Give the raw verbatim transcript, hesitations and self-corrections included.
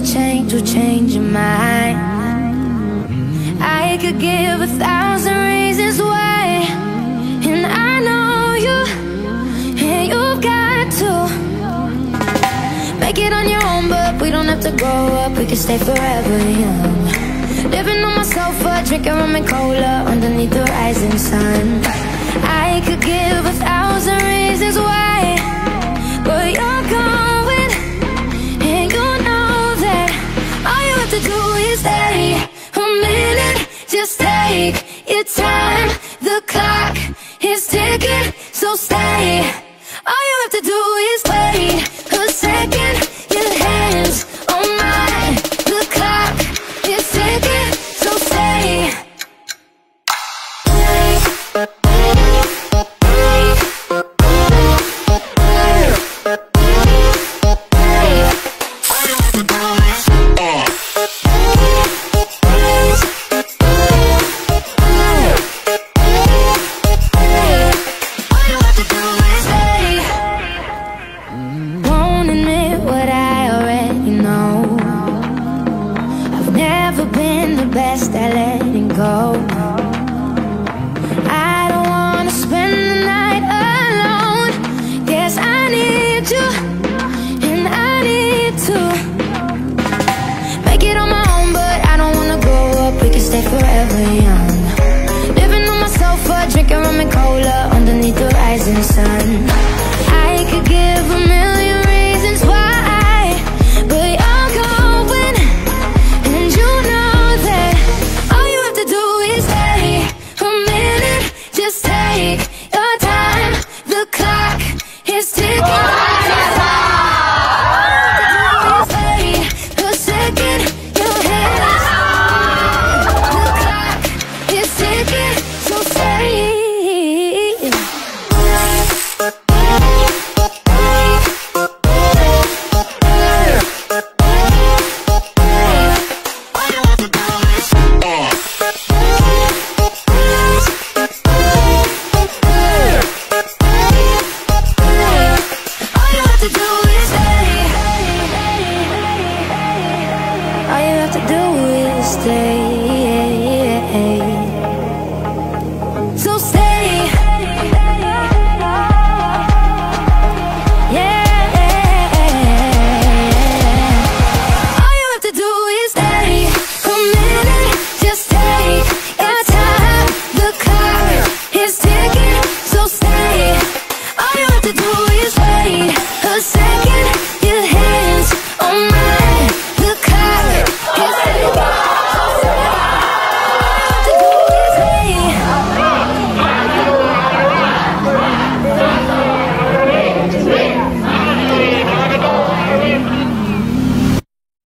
change will change your mind. I could give a thousand reasons why, and I know you, and you've got to make it on your own, but we don't have to grow up, we can stay forever young. Living on my sofa, drinking rum and cola underneath the rising sun. I could give a thousand reasons why, but you're going, and you know that all you have to do is stay a minute. Just take your time, the clock is ticking, so stay. All you have to do is wait a second, your hands on mine. The clock is ticking, so stay. Best at letting go. I don't wanna spend the night alone. Guess I need you, and I need to make it on my own, but I don't wanna grow up, we can stay forever young. Living on my sofa, drinking rum and cola underneath the rising sun. I could give a million reasons why, but you're going, and you know just take your time, the clock is ticking. Wait a second, your hands, the clock is ticking, so stay. All you have to do is stay.